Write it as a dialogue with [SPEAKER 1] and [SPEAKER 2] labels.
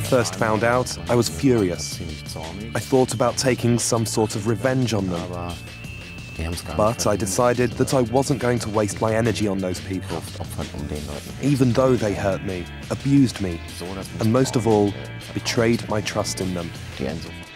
[SPEAKER 1] first found out, I was furious. I thought about taking some sort of revenge on them. But I decided that I wasn't going to waste my energy on those people, even though they hurt me, abused me, and most of all, betrayed my trust in them.